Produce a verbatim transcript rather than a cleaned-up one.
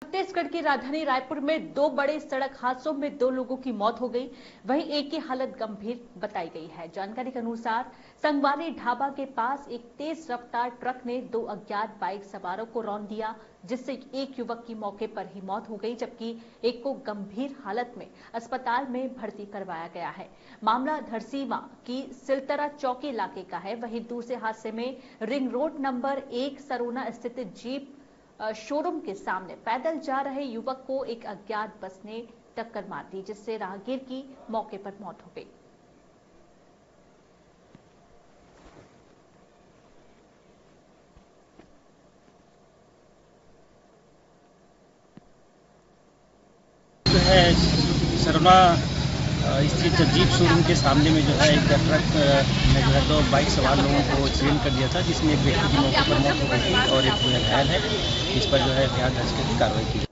छत्तीसगढ़ की राजधानी रायपुर में दो बड़े सड़क हादसों में दो लोगों की मौत हो गई, वहीं एक की हालत गंभीर बताई गई है। जानकारी के अनुसार संगवारी ढाबा के पास एक तेज रफ्तार ट्रक ने दो अज्ञात बाइक सवारों को रौंद दिया, जिससे एक युवक की मौके पर ही मौत हो गई, जबकि एक को गंभीर हालत में अस्पताल में भर्ती करवाया गया है। मामला धरसीवा की सिलतरा चौकी इलाके का है। वहीं दूसरे हादसे में रिंग रोड नंबर एक सरोना स्थित जीप शोरूम के सामने पैदल जा रहे युवक को एक अज्ञात बस ने टक्कर मार दी, जिससे राहगीर की मौके पर मौत हो गई। जो है सरोना स्थित जीप शोरूम के सामने में जो है एक ट्रक में जो है दो बाइक सवार लोगों को एक्सीडेंट कर दिया था, जिसमें एक व्यक्ति की मौके पर मौत हो गई थी और एक घायल है। इस पर जो है एफआईआर दर्ज करके कार्रवाई की।